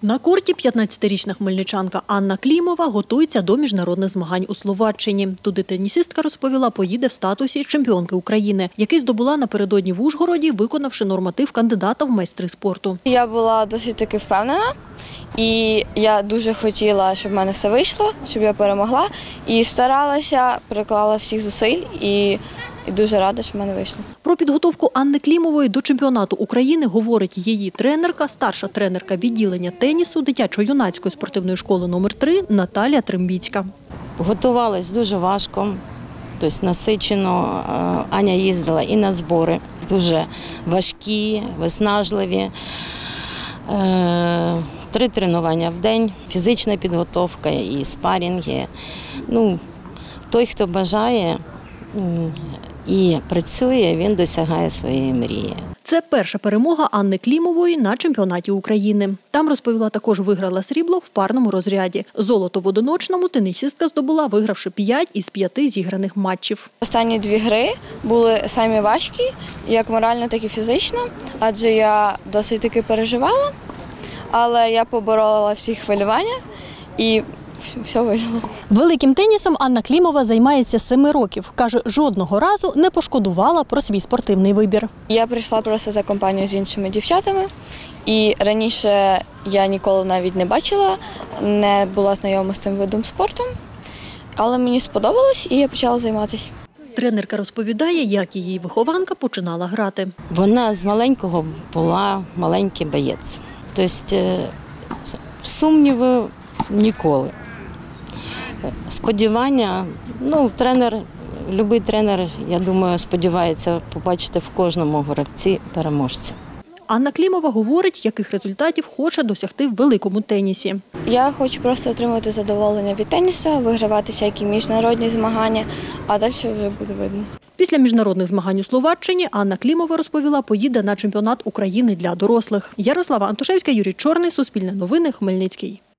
На корті 15-річна хмельничанка Анна Клімова готується до міжнародних змагань у Словаччині. Туди тенісистка розповіла, поїде в статусі чемпіонки України, який здобула напередодні в Ужгороді, виконавши норматив кандидата в майстри спорту. Я була досить таки впевнена і я дуже хотіла, щоб в мене все вийшло, щоб я перемогла. І старалася, приклала всіх зусиль і дуже рада, що в мене вийшло. Про підготовку Анни Клімової до чемпіонату України говорить її тренерка, старша тренерка відділення тенісу дитячо-юнацької спортивної школи номер 3 Наталія Трембіцька. Готувалась дуже важко, тобто насичено. Аня їздила і на збори, дуже важкі, виснажливі. 3 тренування в день, фізична підготовка і спарінги. Той, хто бажає і працює, він досягає своєї мрії. Це перша перемога Анни Клімової на чемпіонаті України. Там, розповіла, також виграла срібло в парному розряді. Золото в одиночному тенісистка здобула, вигравши 5 із 5 зіграних матчів. Останні 2 гри були самі важкі, як морально, так і фізично, адже я досить таки переживала, але я поборола всі хвилювання і все вийшло. Великим тенісом Анна Клімова займається 7 років. Каже, жодного разу не пошкодувала про свій спортивний вибір. Я прийшла просто за компанію з іншими дівчатами. І раніше я ніколи навіть не бачила, не була знайома з цим видом спорту. Але мені сподобалось і я почала займатися. Тренерка розповідає, як її вихованка починала грати. Вона з маленького була маленький боєць. Тобто сумнівів ніколи. Сподівання, будь-який тренер, я думаю, сподівається побачити в кожному гравці переможця. Анна Клімова говорить, яких результатів хоче досягти в великому тенісі. Я хочу просто отримувати задоволення від тенісу, вигравати всякі міжнародні змагання, а далі вже буде видно. Після міжнародних змагань у Словаччині Анна Клімова, розповіла, поїде на чемпіонат України для дорослих. Ярослава Антошевська, Юрій Чорний, Суспільне новини, Хмельницький.